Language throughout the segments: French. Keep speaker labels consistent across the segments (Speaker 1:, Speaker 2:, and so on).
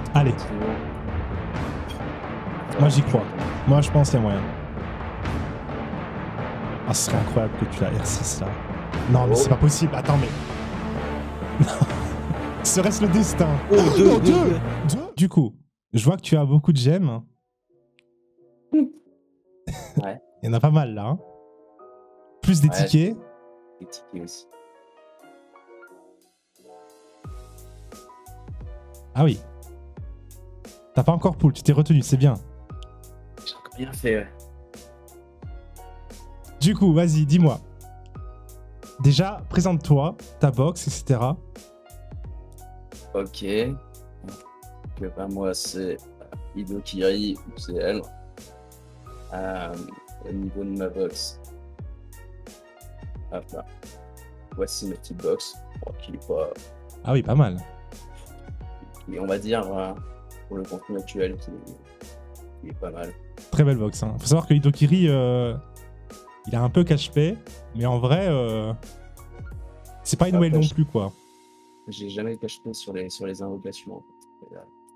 Speaker 1: Allez, moi j'y crois. Moi je pense qu'il y a moyen. Ah, ce serait incroyable que tu la R6 là. Non, mais c'est pas possible. Attends, mais. Serait-ce le destin?
Speaker 2: Oh, deux.
Speaker 1: Deux. Du coup, je vois que tu as beaucoup de gemmes.
Speaker 2: Ouais.
Speaker 1: Il y en a pas mal là. Hein. Plus des
Speaker 2: Ouais,
Speaker 1: tickets.
Speaker 2: des tickets aussi.
Speaker 1: Ah oui. T'as pas encore pool, tu t'es retenu, c'est bien.
Speaker 2: J'ai encore rien fait, ouais.
Speaker 1: Du coup, vas-y, dis-moi. Déjà, présente-toi, ta box, etc.
Speaker 2: Ok. Donc, bah, moi, c'est Hidokiri, c'est elle. Au niveau de ma box, hop là. Voici ma petite box. Bon, qui est pas,
Speaker 1: Ah oui, pas mal.
Speaker 2: qui, on va dire, pour le contenu actuel, qui est pas mal.
Speaker 1: Très belle box. Hein. Faut savoir que Hidokiri, il a un peu cache-pay, mais en vrai, c'est pas une whale non plus, quoi.
Speaker 2: J'ai jamais caché sur les invocations, en fait.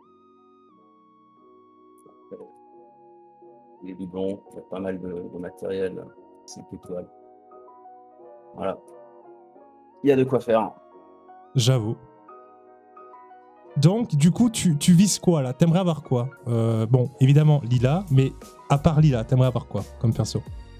Speaker 2: Les doublons, il y a pas mal de matériel, 5 étoiles. Voilà. Il y a de quoi faire.
Speaker 1: J'avoue. Donc, du coup, tu vises quoi, là? T'aimerais avoir quoi? Bon, évidemment, Lila, mais à part Lila, t'aimerais avoir quoi comme perso?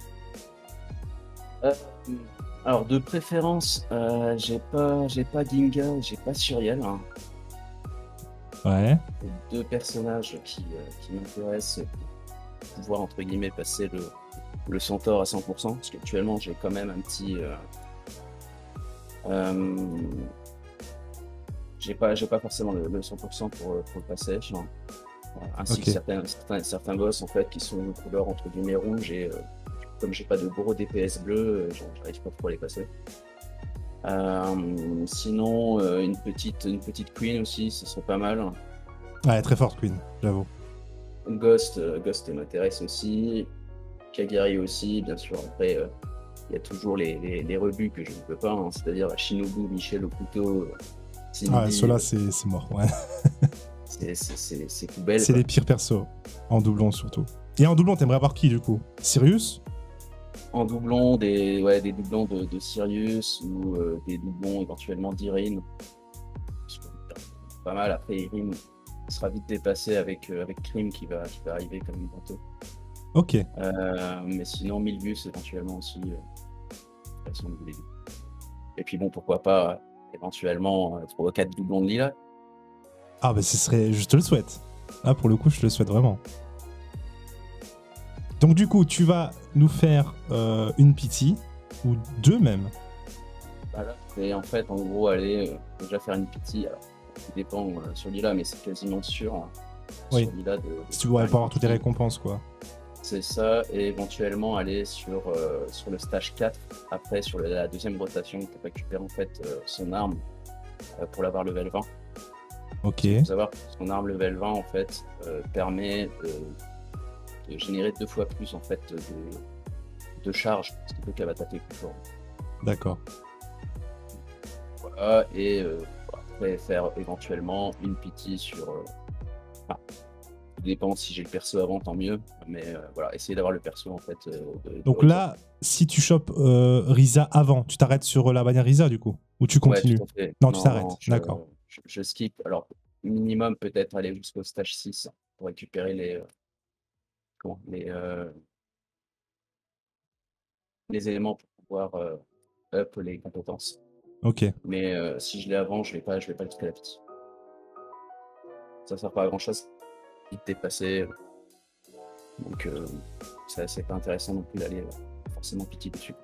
Speaker 2: Alors, de préférence, j'ai pas Ginga, j'ai pas Suriel. Hein.
Speaker 1: Ouais.
Speaker 2: Deux personnages qui m'intéressent pour pouvoir, entre guillemets, passer le centaure à 100%, parce qu'actuellement, j'ai quand même un petit... j'ai pas forcément le 100% pour le passage. Hein. Ainsi que certains boss, en fait, qui sont de couleur, entre guillemets, rouge, et comme j'ai pas de gros DPS bleus, j'arrive pas trop à les passer. Sinon, une petite Queen aussi, ce serait pas mal.
Speaker 1: Ouais, très forte Queen, j'avoue.
Speaker 2: Ghost m'intéresse aussi. Kagari aussi, bien sûr. Après, il y a toujours les rebuts que je ne peux pas, hein, c'est-à-dire Shinobu, Michel au couteau, Cindy.
Speaker 1: Ah, ceux-là, c'est mort, ouais.
Speaker 2: C'est poubelle.
Speaker 1: C'est les pires persos, en doublon surtout. Et en doublon, t'aimerais avoir qui, du coup? Sirius?
Speaker 2: En doublon, des doublons de Sirius ou des doublons éventuellement d'Irine. Pas mal. Après, Irine sera vite dépassé avec Krim qui va arriver comme bientôt.
Speaker 1: Ok.
Speaker 2: Mais sinon, Milgus éventuellement aussi. Et puis bon, pourquoi pas éventuellement 3 ou 4 doublons de Lila.
Speaker 1: Ah bah ce serait... Je te le souhaite. Là, pour le coup, je te le souhaite vraiment. Donc du coup, tu vas nous faire une pity, ou deux même.
Speaker 2: Voilà. Et en fait, en gros, aller déjà faire une pity. Alors, ça dépend sur Lila, mais c'est quasiment sûr. Hein,
Speaker 1: oui.
Speaker 2: Sur Lila
Speaker 1: si tu voudrais pas avoir toutes les récompenses, quoi.
Speaker 2: C'est ça, et éventuellement aller sur le stage 4, après sur la deuxième rotation, pour récupérer en fait son arme pour l'avoir level 20.
Speaker 1: Ok.
Speaker 2: Il faut savoir que son arme level 20 en fait permet de générer 2 fois plus en fait de charge, ce qui fait qu'elle va taper plus fort.
Speaker 1: D'accord.
Speaker 2: Voilà, et après faire éventuellement une pity sur... ça dépend si j'ai le perso avant, tant mieux, mais voilà, essayer d'avoir le perso en fait.
Speaker 1: Donc là, si tu chopes Risa avant, tu t'arrêtes sur la bannière Risa du coup? Ou tu continues?
Speaker 2: Ouais,
Speaker 1: non, tu t'arrêtes, d'accord.
Speaker 2: Je skip, alors minimum peut-être aller jusqu'au stage 6 pour récupérer les éléments pour pouvoir up les compétences.
Speaker 1: Ok.
Speaker 2: Mais si je l'ai avant, je vais pas jusqu'à la petite. Ça sert pas à grand chose, vite dépasser. Donc c'est pas intéressant non plus d'aller forcément pitié dessus.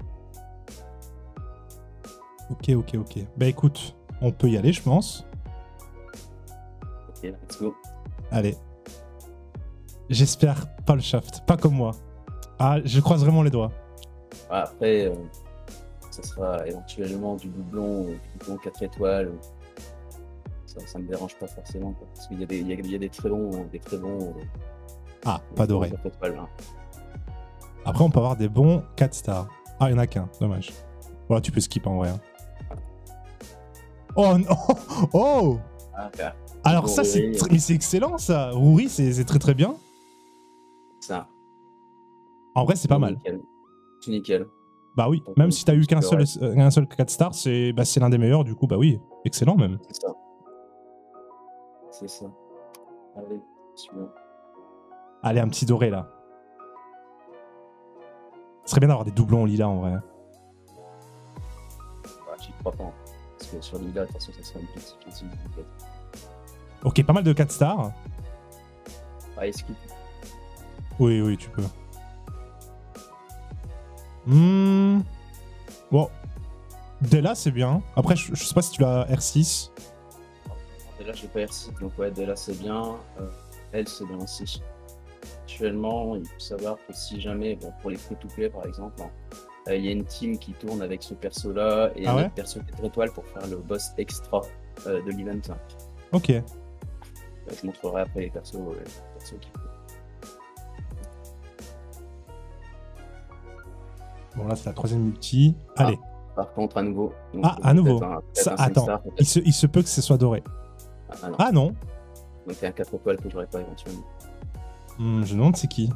Speaker 1: Ok. Bah écoute, on peut y aller, je pense.
Speaker 2: Ok, let's go.
Speaker 1: Allez. J'espère pas le shaft, pas comme moi. Ah, je croise vraiment les doigts.
Speaker 2: Après, ça sera éventuellement du doublon 4 étoiles. Ça me dérange pas forcément, quoi, parce qu'il y a des très bons.
Speaker 1: Ah, pas doré.
Speaker 2: 4 étoiles, hein.
Speaker 1: Après, on peut avoir des bons 4 stars. Ah, il y en a qu'un, dommage. Voilà, tu peux skip en vrai. Hein. Oh non. Oh
Speaker 2: Ah, ok.
Speaker 1: Alors
Speaker 2: Pour
Speaker 1: ça,
Speaker 2: Rory,
Speaker 1: mais c'est excellent ça. Rouri, c'est très très bien.
Speaker 2: ça.
Speaker 1: En vrai, c'est pas mal.
Speaker 2: Nickel. C'est nickel.
Speaker 1: Bah oui,
Speaker 2: Donc,
Speaker 1: même si t'as eu qu'un seul,
Speaker 2: ouais,
Speaker 1: un seul 4 stars, c'est bah, l'un des meilleurs, du coup, bah oui, excellent même.
Speaker 2: c'est ça. C'est ça. Allez, suivant.
Speaker 1: Allez, un petit doré là. Ce serait bien d'avoir des doublons lilas en vrai.
Speaker 2: Ah, j'y crois pas. Hein. Parce que sur Lila, de toute façon, ça serait une petite critique.
Speaker 1: Ok, pas mal de 4 stars.
Speaker 2: Ah, esquive.
Speaker 1: Oui, oui, tu peux. Bon. Della, c'est bien. Après, je sais pas si tu l'as R6.
Speaker 2: Della, j'ai pas R6, donc ouais, Della, c'est bien. Elle, c'est bien aussi. Actuellement, il faut savoir que si jamais, bon, pour les free-to-play par exemple, il y a une team qui tourne avec ce perso-là et
Speaker 1: Ah
Speaker 2: un
Speaker 1: ouais
Speaker 2: autre perso 4 étoiles pour faire le boss extra de l'event.
Speaker 1: Ok.
Speaker 2: Je montrerai après les persos qui
Speaker 1: Bon, là, c'est la troisième multi. Allez.
Speaker 2: Par contre, à nouveau. Donc,
Speaker 1: Ah, à nouveau.
Speaker 2: peut-être
Speaker 1: Ça,
Speaker 2: un 5
Speaker 1: attends,
Speaker 2: star,
Speaker 1: il se peut que ce soit doré.
Speaker 2: Ah non.
Speaker 1: Ah non.
Speaker 2: Donc il y a un 4 étoiles que j'aurais pas éventuellement.
Speaker 1: Je me demande c'est qui.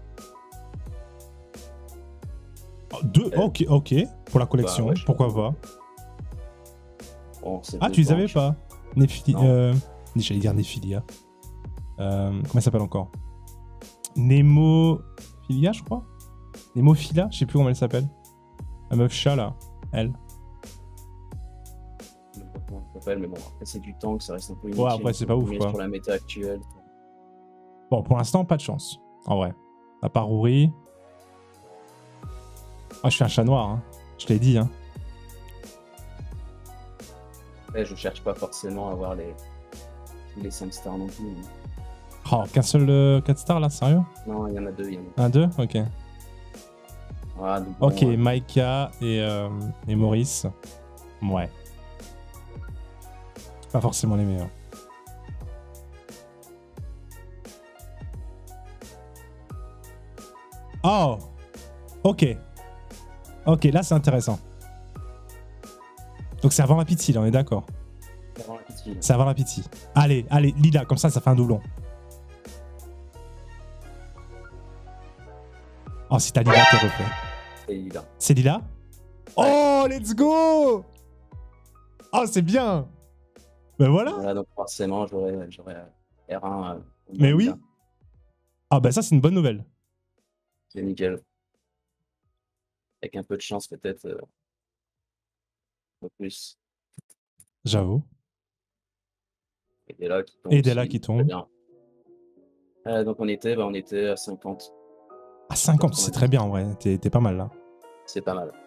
Speaker 1: Oh, deux, ok, ok. Pour la collection,
Speaker 2: Bah, ouais,
Speaker 1: pourquoi pas.
Speaker 2: Bon, c'est
Speaker 1: Ah,
Speaker 2: deux
Speaker 1: tu les
Speaker 2: temps,
Speaker 1: avais pas Néphilia.
Speaker 2: Non.
Speaker 1: J'allais dire Néphilia. Comment elle s'appelle encore Némophilia, je crois. Némophila, je sais plus comment elle s'appelle. La meuf chat là, elle.
Speaker 2: Je sais pas comment ça s'appelle, mais bon, après c'est du tank, ça reste un peu inutile.
Speaker 1: Ouais, après c'est pas ouf quoi.
Speaker 2: Sur la méta actuelle.
Speaker 1: Bon, pour l'instant, pas de chance. En vrai. À part Rouri. Ah, je suis un chat noir, hein. Je te l'ai dit, hein.
Speaker 2: Après, je cherche pas forcément à avoir les 5 stars non plus. Mais...
Speaker 1: Oh, qu'un seul 4 stars là, sérieux?
Speaker 2: Non, il y en a deux.
Speaker 1: Un, deux? Ok.
Speaker 2: Ah, donc,
Speaker 1: Ok,
Speaker 2: bon,
Speaker 1: Maïka et Maurice. Ouais. Pas forcément les meilleurs. Oh! Ok. Ok, là c'est intéressant. Donc c'est avant la pitié, là, on est d'accord. C'est avant la pitié. Allez, allez, Lila, comme ça fait un doublon. Oh, si t'as Lila, t'es refait.
Speaker 2: C'est Lila.
Speaker 1: C'est Lila? Oh, let's go! Oh, c'est bien! Ben voilà!
Speaker 2: Voilà, donc forcément, j'aurais R1.
Speaker 1: Mais oui! Ah, ben ça, c'est une bonne nouvelle.
Speaker 2: C'est nickel. Avec un peu de chance, peut-être. Un peu plus.
Speaker 1: J'avoue.
Speaker 2: Et Della qui tombe.
Speaker 1: Et Della qui tombe.
Speaker 2: Bien. Donc on était à 50.
Speaker 1: À 50, c'est très bien en vrai. T'es pas mal là.
Speaker 2: C'est pas mal.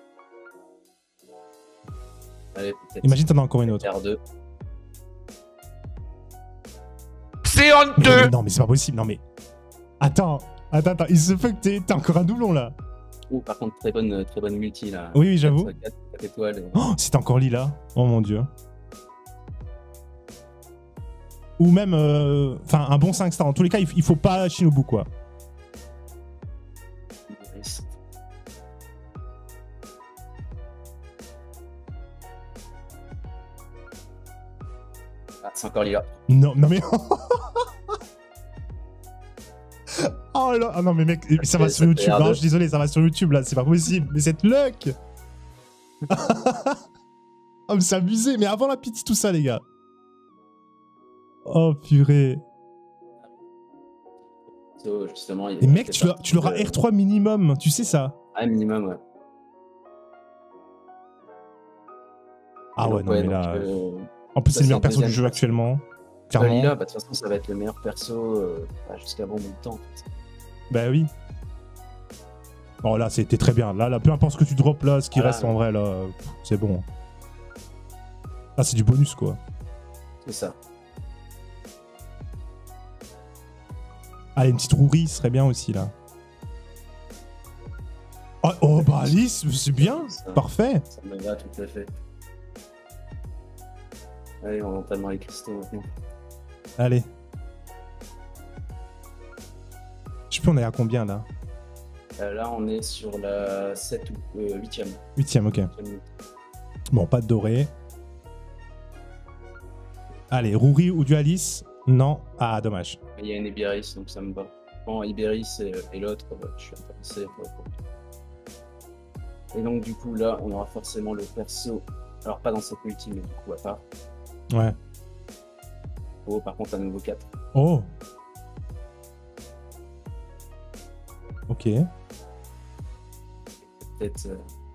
Speaker 2: Allez,
Speaker 1: imagine t'en as encore une autre.
Speaker 2: R2.
Speaker 3: C'est honteux!
Speaker 1: Non, mais c'est pas possible. Non, mais. Attends. Il se peut que t'aies encore un doublon là.
Speaker 2: Oh, par contre, très bonne multi là.
Speaker 1: Oui, oui, j'avoue.
Speaker 2: 4 étoiles. Et...
Speaker 1: Oh, c'est encore Lila. Oh mon dieu. Ou même. Enfin, un bon 5 stars. En tous les cas, il faut pas Shinobu quoi.
Speaker 2: Ah, c'est encore Lila.
Speaker 1: Non, non mais. Oh là. Ah non, mais mec, ça va sur YouTube. Non, je suis désolé, ça va sur YouTube là. C'est pas possible. Mais cette luck. Oh, mais c'est abusé. Mais avant la pitié, tout ça, les gars. Oh purée.
Speaker 2: So, justement,
Speaker 1: et mec, tu l'auras R3 minimum. Tu sais ça?
Speaker 2: Ah, minimum, ouais.
Speaker 1: Ah ouais,
Speaker 2: donc,
Speaker 1: non, mais
Speaker 2: donc,
Speaker 1: là. En plus, c'est le meilleur perso du jeu actuellement. Clairement.
Speaker 2: Lila, bah, de toute façon, ça va être le meilleur perso jusqu'à bon bout de temps. En fait.
Speaker 1: Bah oui. Bon, là, c'était très bien. Là, peu importe ce que tu drops là, ce qui reste en vrai, là, c'est bon. Là, c'est du bonus, quoi.
Speaker 2: C'est ça.
Speaker 1: Allez, une petite rourie serait bien aussi, là. Oh bah Alice, c'est bien. Ça, parfait.
Speaker 2: Ça me va, tout à fait. Allez, on va tellement les cristaux maintenant.
Speaker 1: Allez. Je sais plus, on est à combien, là?
Speaker 2: Là, on est sur la 7 ou 8ème.
Speaker 1: 8ème, ok. Bon, pas de doré. Allez, Rouri ou Dualis? Non. Ah, dommage.
Speaker 2: Il y a une Ibéris, donc ça me va. Bon, Ibéris et l'autre, je suis intéressé. Et donc, du coup, là, on aura forcément le perso. Alors, pas dans cette multi, mais du coup, à part.
Speaker 1: Ouais.
Speaker 2: Oh, par contre, un nouveau 4.
Speaker 1: Oh. Ok.
Speaker 2: Peut-être.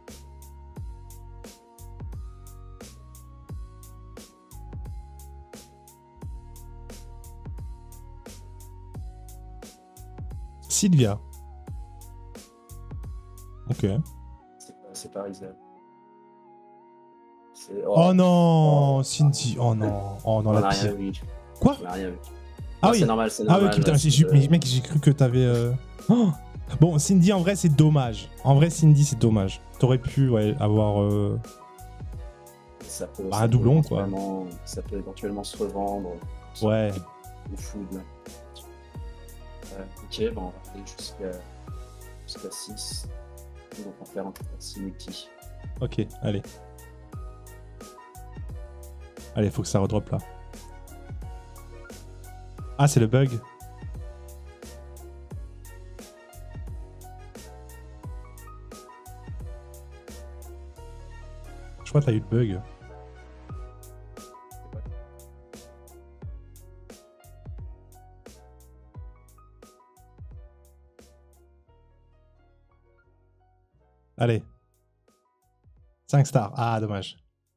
Speaker 1: Sylvia. Ok.
Speaker 2: C'est pas Risa.
Speaker 1: Oh non, Cindy. Oh non. Oh non,
Speaker 2: on
Speaker 1: la
Speaker 2: a rien
Speaker 1: pire.
Speaker 2: vu.
Speaker 1: Quoi?
Speaker 2: On a rien vu.
Speaker 1: Ah
Speaker 2: Non,
Speaker 1: oui.
Speaker 2: c'est normal, c'est
Speaker 1: Ah
Speaker 2: normal.
Speaker 1: oui, ok, putain,
Speaker 2: là,
Speaker 1: mec, j'ai cru que t'avais. Oh. Bon, Cindy, en vrai, c'est dommage. En vrai, Cindy, c'est dommage. T'aurais pu avoir.
Speaker 2: ça peut,
Speaker 1: un doublon, quoi.
Speaker 2: Ça peut éventuellement se revendre.
Speaker 1: Ouais.
Speaker 2: Au food. Ok, bon, on va aller jusqu'à 6. Donc on va faire un 6 multi.
Speaker 1: Ok, allez. Allez, faut que ça redrop là. Ah, c'est le bug. Je crois que t'as eu le bug. Allez. 5 stars. Ah, dommage.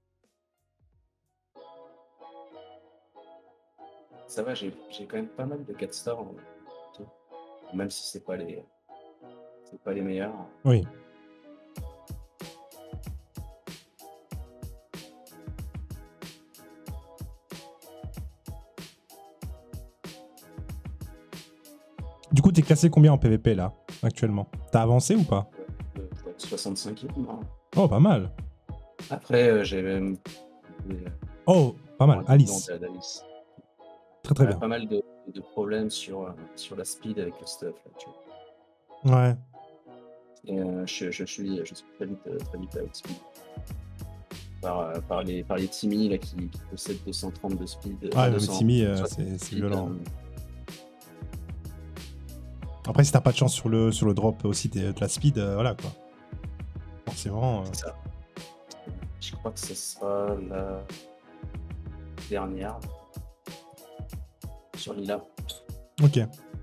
Speaker 2: Ça va, j'ai quand même pas mal de 4 stars. Même si c'est pas les meilleurs.
Speaker 1: Oui. Du coup, t'es classé combien en PVP là, actuellement? T'as avancé ou pas?
Speaker 2: 65.
Speaker 1: Oh, pas mal.
Speaker 2: Après, j'ai même.
Speaker 1: Oh, pas mal. Alice.
Speaker 2: d'Alice.
Speaker 1: Très très bien.
Speaker 2: Pas mal de problèmes sur la speed avec le stuff. Là, tu vois.
Speaker 1: Ouais.
Speaker 2: Et je suis très vite avec speed. Par les Timmy là, qui possèdent 230 de speed.
Speaker 1: Ah, mais Timmy, c'est violent. Après, si t'as pas de chance sur le drop aussi de la speed, voilà quoi. Forcément.
Speaker 2: C'est ça. Je crois que ce sera la dernière sur Lila.
Speaker 1: Ok.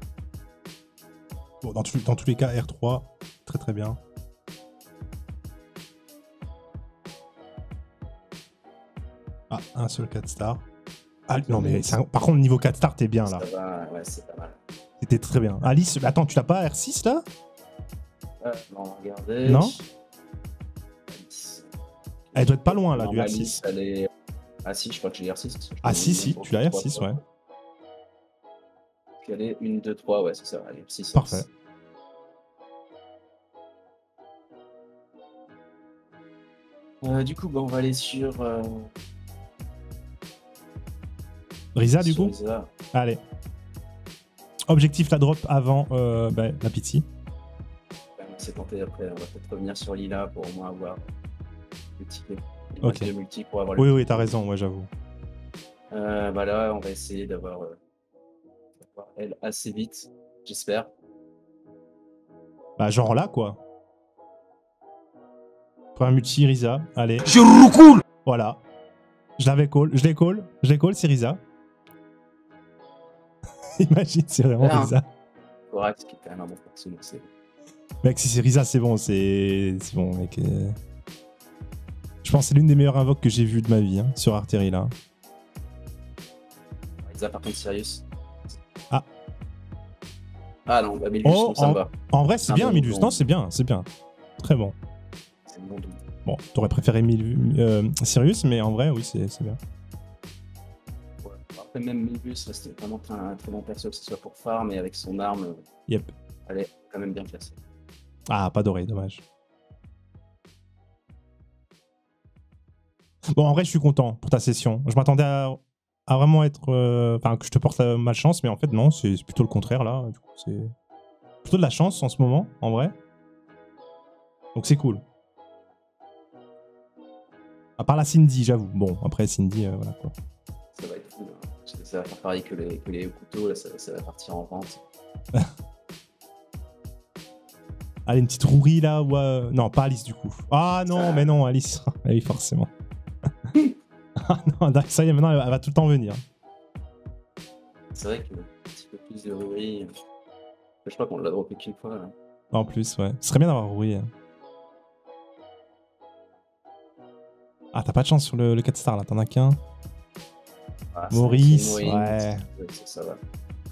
Speaker 1: Bon, dans tous les cas, R3, très très bien. Ah, un seul 4 stars. Ah, non, mais par contre, niveau 4 stars, t'es bien là.
Speaker 2: Ça va, ouais, c'est pas mal.
Speaker 1: C'était très bien. Alice, attends, tu l'as pas R6 là?
Speaker 2: Non, regardez.
Speaker 1: Non.
Speaker 2: Alice.
Speaker 1: Elle doit être pas loin là,
Speaker 2: Non,
Speaker 1: du
Speaker 2: Alice,
Speaker 1: R6.
Speaker 2: elle est. Ah si, je crois que j'ai R6.
Speaker 1: Ah si, tu l'as R6, ouais.
Speaker 2: Puis elle est 1, 2, 3, ouais, c'est ça. Elle est 6.
Speaker 1: Parfait.
Speaker 2: Du coup, on va aller sur.
Speaker 1: Risa, du coup?
Speaker 2: Risa.
Speaker 1: Allez. Objectif la drop avant la pitié.
Speaker 2: C'est tenté après, on va peut-être revenir sur Lila pour au moins avoir le ticket.
Speaker 1: Ok.
Speaker 2: Le multi pour avoir
Speaker 1: Oui, t'as raison, ouais, j'avoue.
Speaker 2: Là, on va essayer d'avoir elle assez vite, j'espère.
Speaker 1: Bah, genre là, quoi. Premier multi, Risa. Allez.
Speaker 3: Je roucoule.
Speaker 1: Voilà. Je l'ai call, c'est Risa. Imagine, c'est vraiment Risa.
Speaker 2: Corax qui est quand même un bon perso, donc c'est.
Speaker 1: Mec, si c'est Risa, c'est bon, mec. Je pense que c'est l'une des meilleures invoques que j'ai vues de ma vie, hein, sur Artillery, là.
Speaker 2: Risa, par contre, Sirius.
Speaker 1: Ah.
Speaker 2: Ah non, Milus,
Speaker 1: Oh,
Speaker 2: ça me va.
Speaker 1: En vrai, c'est
Speaker 2: Ah,
Speaker 1: bien,
Speaker 2: bon,
Speaker 1: Milus.
Speaker 2: bon.
Speaker 1: Non, c'est bien. Très bon.
Speaker 2: C'est bon double.
Speaker 1: Bon, t'aurais préféré Sirius, mais en vrai, oui, c'est bien.
Speaker 2: Ouais. Après, même Milus reste vraiment un très bon perso, que ce soit pour farm et avec son arme.
Speaker 1: Yep.
Speaker 2: Elle est quand même bien classée.
Speaker 1: Ah, pas doré, dommage. Bon, en vrai, je suis content pour ta session. Je m'attendais à vraiment être... Enfin, que je te porte la malchance, mais en fait, non, c'est plutôt le contraire, là. Du coup, c'est plutôt de la chance en ce moment, en vrai. Donc, c'est cool. À part la Cindy, j'avoue. Bon, après, Cindy, voilà, quoi.
Speaker 2: Ça va être cool. ça va faire pareil que les couteaux, là, ça va partir en vente.
Speaker 1: Allez, une petite rouerie là, ou non, pas Alice du coup. Ah non,
Speaker 2: Ça-
Speaker 1: mais non, Alice. Ah oui, forcément. Ah non, ça y est, maintenant, elle va tout le temps venir.
Speaker 2: C'est vrai que un petit peu plus de rouerie. Je crois qu'on l'a droppé qu'une fois. Là.
Speaker 1: En plus, ouais. Ce serait bien d'avoir rouerie. Ah, t'as pas de chance sur le 4 star là, t'en as qu'un.
Speaker 2: Ah,
Speaker 1: Maurice,
Speaker 2: c'est
Speaker 1: ouais.
Speaker 2: Ça va.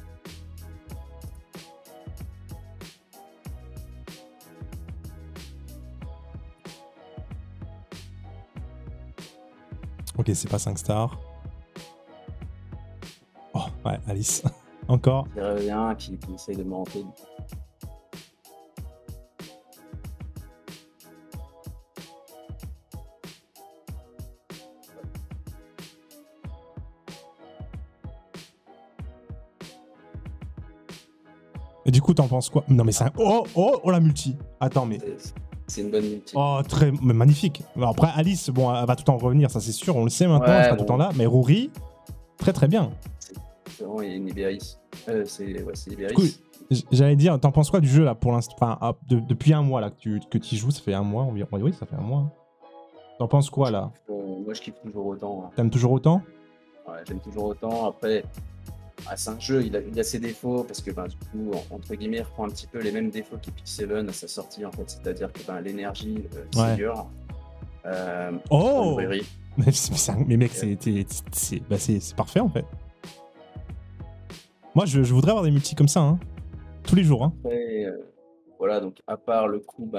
Speaker 1: Ok, c'est pas 5 stars. Oh, ouais, Alice. Encore.
Speaker 2: Il revient, qui essaye de me rentrer.
Speaker 1: Et du coup, t'en penses quoi? Non, mais c'est un. Oh, la multi. Attends, mais.
Speaker 2: C'est une bonne multi.
Speaker 1: Oh, mais magnifique. Alors après, Alice, bon, elle va tout le temps revenir, ça c'est sûr, on le sait maintenant,
Speaker 2: Ouais,
Speaker 1: elle sera
Speaker 2: bon.
Speaker 1: tout le temps là. Mais Rory, très très bien.
Speaker 2: C'est vraiment une Ibéris. C'est Ibéris.
Speaker 1: Cool. J'allais dire, t'en penses quoi du jeu là pour l'instant? Enfin, depuis un mois là que tu y joues, ça fait un mois environ. Oui, ça fait un mois. T'en penses quoi là?
Speaker 2: Moi, je kiffe toujours autant. Hein.
Speaker 1: T'aimes toujours autant?
Speaker 2: Ouais, j'aime toujours autant. Après, c'est un jeu, il a ses défauts parce que du coup, entre guillemets, il reprend un petit peu les mêmes défauts qu'Epic Seven à sa sortie en fait. C'est-à-dire que l'énergie, c'est dur.
Speaker 1: Oh
Speaker 2: une librairie.
Speaker 1: mais mec, c'est parfait en fait. Moi, je voudrais avoir des multis comme ça, hein. Tous les jours. Hein.
Speaker 2: Après, voilà, donc à part le coup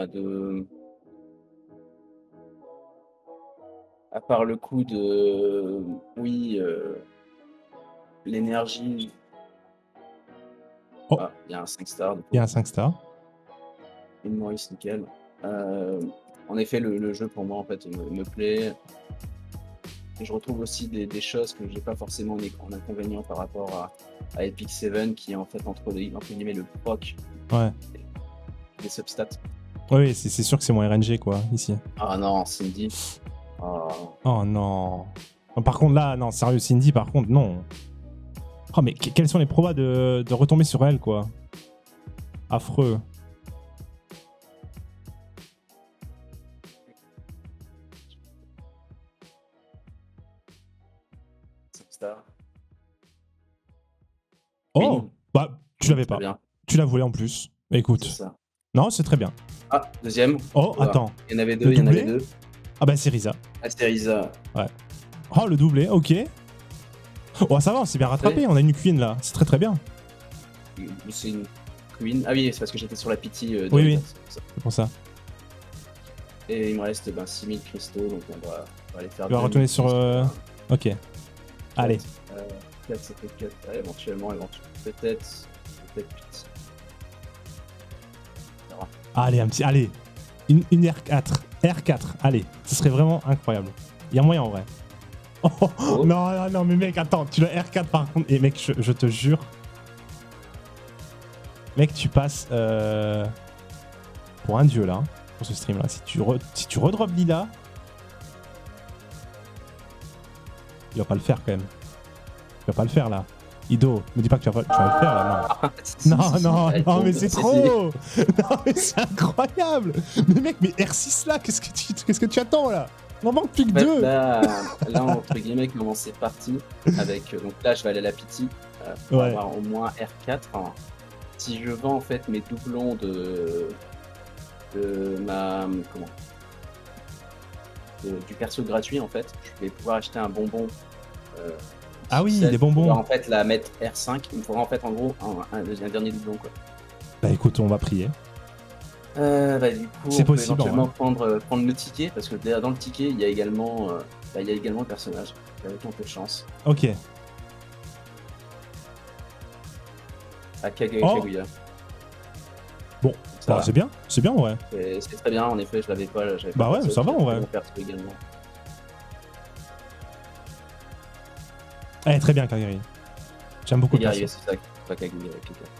Speaker 2: oui, l'énergie.
Speaker 1: Oh.
Speaker 2: Ah, il y a un 5 stars.
Speaker 1: Il y a un 5 stars.
Speaker 2: Une Maurice, nickel. En effet, le jeu pour moi en fait me plaît. Et je retrouve aussi des choses que j'ai pas forcément en inconvénient par rapport à Epic Seven, qui est en fait entre guillemets le proc
Speaker 1: Ouais.
Speaker 2: des substats.
Speaker 1: Oui, c'est sûr que c'est moins RNG quoi, ici.
Speaker 2: Ah non, Cindy.
Speaker 1: Oh non. Par contre là, non, sérieux, Cindy, par contre, non. Oh mais quels sont les probas de retomber sur elle quoi? Affreux.
Speaker 2: Substar.
Speaker 1: Oh
Speaker 2: Oui.
Speaker 1: bah, tu l'avais
Speaker 2: Très
Speaker 1: pas.
Speaker 2: bien,
Speaker 1: Tu la voulais en plus. Écoute.
Speaker 2: c'est ça.
Speaker 1: Non, c'est très bien.
Speaker 2: Ah, deuxième.
Speaker 1: Oh,
Speaker 2: Voilà.
Speaker 1: attends.
Speaker 2: Il y en avait
Speaker 1: Le
Speaker 2: deux, il y en avait
Speaker 1: doublé
Speaker 2: deux.
Speaker 1: Ah bah c'est Risa.
Speaker 2: Asteriza.
Speaker 1: Oh, le doublé, ok. Oh, ça va, on s'est bien rattrapé, on a une queen là. C'est très très bien.
Speaker 2: C'est une queen. Ah oui, c'est parce que j'étais sur la pity.
Speaker 1: Oui.
Speaker 2: c'est pour ça.
Speaker 1: C'est pour ça.
Speaker 2: Et il me reste 6000 cristaux, donc on va aller faire.
Speaker 1: Tu vas retourner sur. Ok. Allez.
Speaker 2: 4, ça fait 4. Ouais, éventuellement, peut-être pity.
Speaker 1: Allez, un petit. Allez. Une R4. R4. Allez. Ce serait vraiment incroyable. Il y a moyen en vrai. Oh. Non, mais mec, attends. Tu l'as R4 par contre. Et mec, je te jure. Mec, tu passes pour un dieu là. Hein, pour ce stream là. Si tu redrops Lila. Il va pas le faire quand même. Il va pas le faire là. Ido, me dis pas que tu vas le faire là, non. Non, mais c'est trop. Non, mais c'est incroyable. Mais mec, mais R6 là, qu'est-ce que tu attends là? On en manque plus que deux.
Speaker 2: Là, entre guillemets, comment c'est parti avec. Donc là, je vais aller à la pity pour avoir au moins R4. Enfin, si je vends en fait mes doublons de ma. Du perso gratuit en fait, je vais pouvoir acheter un bonbon.
Speaker 1: Ah oui, des bonbons.
Speaker 2: En fait, la mettre R5, il me faudra en fait en gros un dernier doublon quoi.
Speaker 1: Bah écoute, on va prier.
Speaker 2: Du coup,
Speaker 1: c'est
Speaker 2: on peut
Speaker 1: possible,
Speaker 2: éventuellement prendre le ticket, parce que dans le ticket, il y a également le personnage, avec un peu de chance.
Speaker 1: Ok.
Speaker 2: Kaguya.
Speaker 1: Bon, bah, c'est bien en vrai.
Speaker 2: C'est très bien, en effet, je l'avais pas.
Speaker 1: Bah ouais, ça va en vrai. Elle est très bien, Kagiri. J'aime beaucoup le perso.
Speaker 2: C'est ça, pas Kaguya.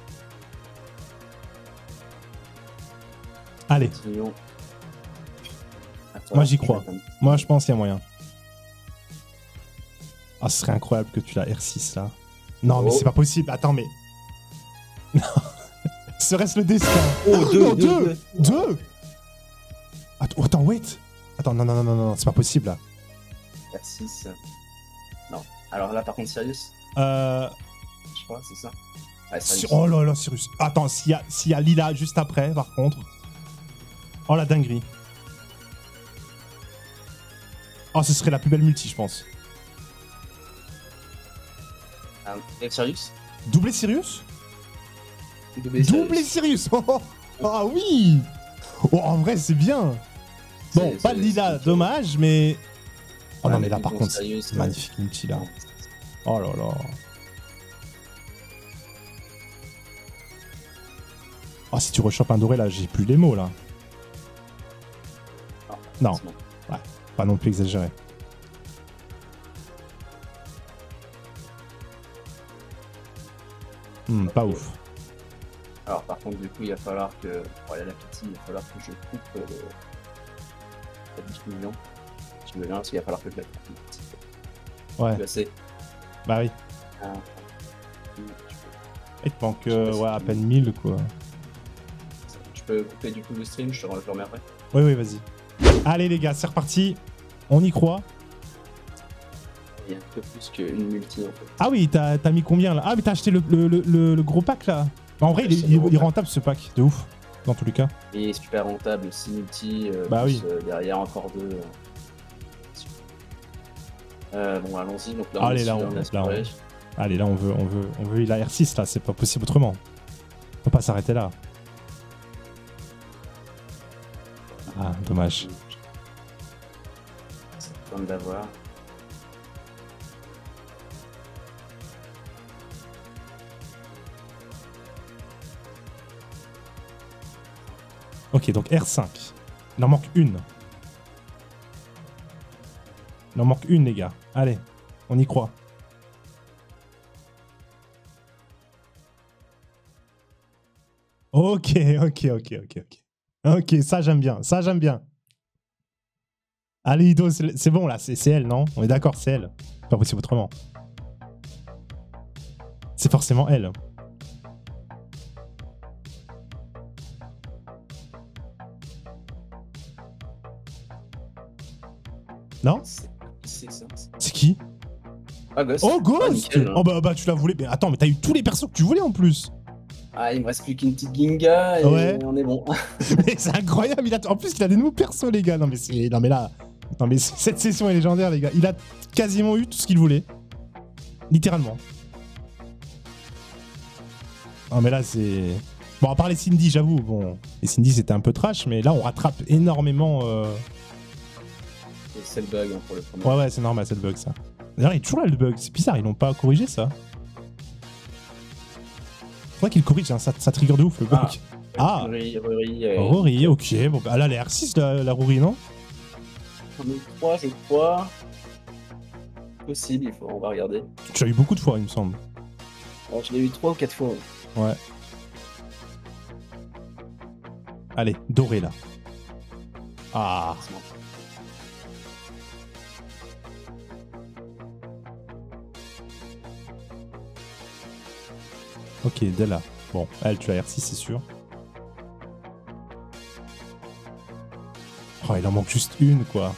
Speaker 1: Allez. Moi j'y crois. Moi je pense qu'il y a moyen. Ah, ce serait incroyable que tu l'as R6 là. Non, mais
Speaker 2: Oh.
Speaker 1: c'est pas possible. Attends, mais. Non. Serait-ce le destin?
Speaker 2: Oh,
Speaker 1: Non, deux. Attends, wait. Attends, non, c'est pas possible là.
Speaker 2: R6. Non. Alors là, par contre, Sirius,
Speaker 1: Euh...
Speaker 2: je crois, c'est ça. Ouais, Sirius.
Speaker 1: Oh là là, Cyrus. Attends, s'il y a Lila juste après, par contre. Oh la dinguerie. Oh, ce serait la plus belle multi, je pense.
Speaker 2: Et Sirius.
Speaker 1: Doublé Sirius?
Speaker 2: Doublé Sirius.
Speaker 1: Doublé Sirius. Ah oui. Oh, en vrai, c'est bien. Bon,
Speaker 2: C'est-
Speaker 1: pas
Speaker 2: c'est-
Speaker 1: Lila,
Speaker 2: c'est-
Speaker 1: dommage, mais... Oh non,
Speaker 2: Ouais,
Speaker 1: mais là, par
Speaker 2: bon,
Speaker 1: contre,
Speaker 2: Sirius,
Speaker 1: c'est magnifique multi, là.
Speaker 2: Non,
Speaker 1: Oh là là. Oh, si tu rechopes un doré, là, j'ai plus les mots, là. Non.
Speaker 2: c'est bon.
Speaker 1: Pas non plus exagéré. Pas ouf.
Speaker 2: Alors, par contre, du coup, il va falloir que. Pour aller à la pitié, il va falloir que je coupe la 10 millions. Je me viens parce qu'il va falloir que je la coupe.
Speaker 1: Ouais,
Speaker 2: Tu sais.
Speaker 1: bah oui.
Speaker 2: Ah,
Speaker 1: Il te manque
Speaker 2: Je sais pas si
Speaker 1: ouais, à
Speaker 2: tu-
Speaker 1: peine 1000, quoi.
Speaker 2: je peux couper du coup le stream, je te remets après.
Speaker 1: Oui, vas-y. Allez, les gars, c'est reparti. On y croit.
Speaker 2: Il y a un peu plus qu'une multi en fait.
Speaker 1: Ah oui, t'as mis combien, là? Ah, mais t'as acheté le gros pack, là. En vrai,
Speaker 2: Ouais, c'est le gros
Speaker 1: il est
Speaker 2: pack.
Speaker 1: rentable, ce pack. De ouf. Dans tous les cas.
Speaker 2: Et super rentable, 6 multi,
Speaker 1: Bah
Speaker 2: plus,
Speaker 1: oui.
Speaker 2: derrière encore 2. Bon, allons-y. Donc là,
Speaker 1: Allez,
Speaker 2: est
Speaker 1: là,
Speaker 2: sur
Speaker 1: on-
Speaker 2: une
Speaker 1: là,
Speaker 2: aspirée.
Speaker 1: Allez, là, on veut la R6, là. C'est pas possible autrement. On peut pas s'arrêter là. Ah, dommage.
Speaker 2: C'est bon d'avoir.
Speaker 1: Ok, donc R5. Il en manque une. Il en manque une, les gars. Allez, on y croit. Ok. Ok, ça j'aime bien, ça j'aime bien. Allez, Ido, c'est bon là, c'est elle, non? On est d'accord, c'est elle. Pas possible autrement. C'est forcément elle. Non?
Speaker 2: C'est ça.
Speaker 1: C'est qui?
Speaker 2: Ah, Ghost.
Speaker 1: Oh,
Speaker 2: Ah,
Speaker 1: Ghost!
Speaker 2: nickel, hein.
Speaker 1: Oh bah tu la voulais. Mais attends, mais t'as eu tous les persos que tu voulais en plus.
Speaker 2: Ah, il me reste plus qu'une petite Ginga et
Speaker 1: Ouais.
Speaker 2: on est bon.
Speaker 1: Mais c'est incroyable, en plus il a des nouveaux persos, les gars. Non mais là, non mais cette session est légendaire, les gars. Il a quasiment eu tout ce qu'il voulait, littéralement. Non mais là c'est bon, à part les Cindy, j'avoue. Bon, les Cindy c'était un peu trash, mais là on rattrape énormément.
Speaker 2: C'est le bug hein, pour le premier.
Speaker 1: Ouais, c'est normal, c'est le bug ça. D'ailleurs, il est toujours là le bug. C'est bizarre, ils n'ont pas corrigé ça. Faudrait qu'ils le corrigent, hein, ça trigger de ouf le bug. Ah. Rory, ok. Bon, bah là, elle est R6, la Rory, non?
Speaker 2: On est 3, je crois. Possible, on va regarder.
Speaker 1: Tu l'as eu beaucoup de fois, il me semble.
Speaker 2: Alors, je l'ai eu 3 ou 4 fois.
Speaker 1: Ouais. Allez, doré là. Ah. Ok, Della. Bon, elle, tu as R6, c'est sûr. Oh, il en manque juste une, quoi.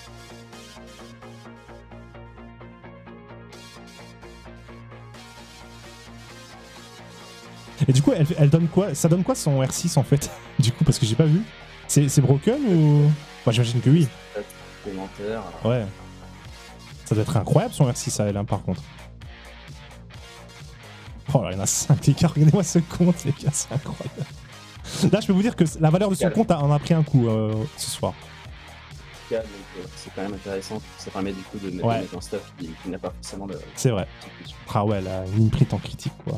Speaker 1: Et du coup, elle donne quoi? Ça donne quoi son R6 en fait? Du coup, parce que j'ai pas vu. C'est broken ou... Moi, j'imagine que oui.
Speaker 2: Commentaire.
Speaker 1: Ouais. Ça doit être incroyable son R6 à elle, hein, par contre. Oh là, il y en a 5, les gars. Regardez-moi ce compte, les gars, c'est incroyable. Là, je peux vous dire que la valeur de son compte en a pris un coup ce soir.
Speaker 2: Donc, c'est quand même intéressant. Ça permet du coup de mettre un stuff qui n'a pas forcément de.
Speaker 1: C'est vrai. Ah ouais, là, une imprint en critique, quoi.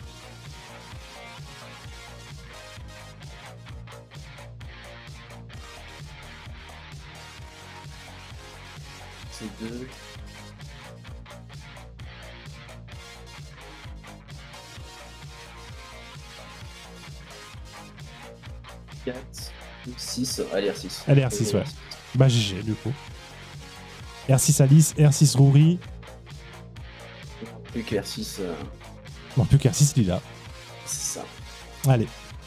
Speaker 2: C'est 2. Ou 6. Allez, R6.
Speaker 1: Allez, R6, ouais. Bah, GG, du coup. R6 Alice, R6 Rory.
Speaker 2: plus que R6.
Speaker 1: Non, plus qu'R6 Lila.
Speaker 2: C'est ça.
Speaker 1: Allez.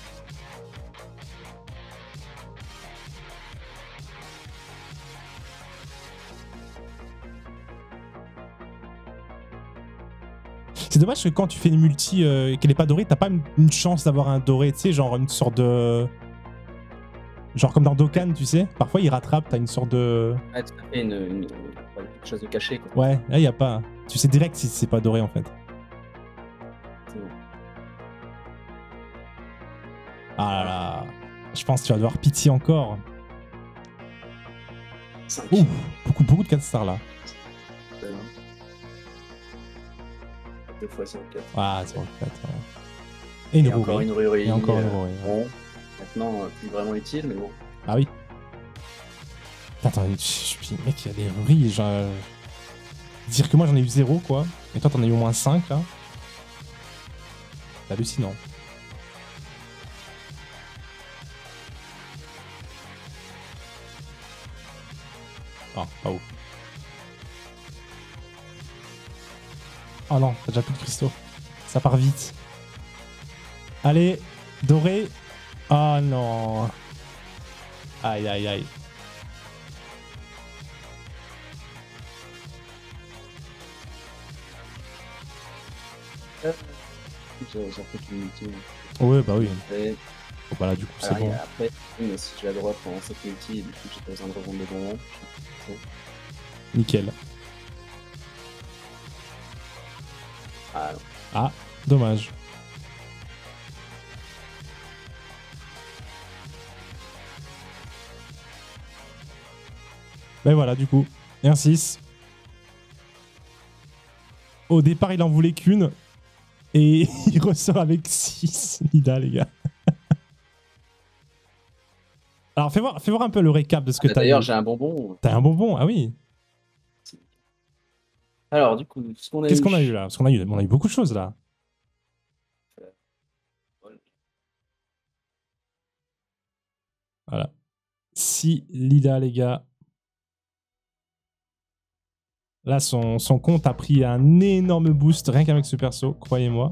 Speaker 1: C'est dommage que quand tu fais une multi et qu'elle est pas dorée, t'as pas une chance d'avoir un doré, tu sais, genre une sorte de... Genre comme dans Dokkan, tu sais, parfois il rattrape, t'as une sorte de...
Speaker 2: Ouais, tout à fait, quelque chose de caché, quoi.
Speaker 1: Ouais, là y a pas... Tu sais direct si c'est pas doré en fait.
Speaker 2: C'est bon.
Speaker 1: Ah là là, je pense que tu vas devoir pitié encore.
Speaker 2: 5.
Speaker 1: Ouh, beaucoup de 4 stars là.
Speaker 2: 2 fois 5, 4.
Speaker 1: Ah, c'est bon, 4. Ouais. Et une
Speaker 2: Et encore
Speaker 1: rourie.
Speaker 2: une rourie.
Speaker 1: Et encore une rourie. Ouais.
Speaker 2: Bon, maintenant, plus vraiment utile, mais bon.
Speaker 1: Ah oui. Attends, mec, il y a des rouries, genre... Dire que moi j'en ai eu 0 quoi, et toi t'en as eu au moins 5 là. C'est hallucinant. Ah, pas ouf. Oh non, t'as déjà plus de cristaux. Ça part vite. Allez, doré. Oh non. Aïe aïe aïe.
Speaker 2: J'ai fait une multi.
Speaker 1: Ouais, bah oui.
Speaker 2: Et,
Speaker 1: Bon, bah là, du coup, c'est
Speaker 2: alors,
Speaker 1: bon.
Speaker 2: après, mais si j'ai la droite pendant cette multi, du coup, j'ai pas besoin de revendre de bonbons.
Speaker 1: Nickel.
Speaker 2: Ah, non.
Speaker 1: Ah, dommage. Ben voilà, du coup. Et un 6. Au départ, il en voulait qu'une. Et il ressort avec 6. Nida, les gars. Alors, fais voir un peu le récap de ce que t'as eu.
Speaker 2: D'ailleurs, j'ai un bonbon.
Speaker 1: T'as un bonbon, ah oui.
Speaker 2: Alors, du coup, ce qu'on a
Speaker 1: Qu'est-ce
Speaker 2: eu.
Speaker 1: qu'on a eu là? Parce qu'on a eu beaucoup de choses là. Voilà. 6 Lida, les gars. Là, son compte a pris un énorme boost, rien qu'avec ce perso, croyez-moi.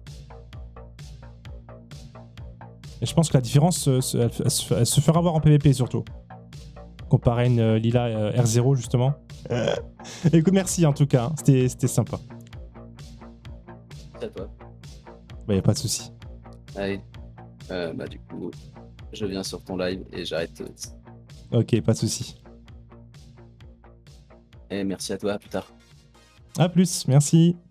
Speaker 1: Et je pense que la différence, elle se fera voir en PvP surtout. Comparé à une Lila R0, justement. Écoute, merci en tout cas, hein. C'était sympa.
Speaker 2: C'est à toi.
Speaker 1: Bah, y a pas de souci.
Speaker 2: Allez. Bah, du coup, je viens sur ton live et j'arrête.
Speaker 1: Ok, pas de souci.
Speaker 2: Et merci à toi, à plus tard.
Speaker 1: À plus, merci.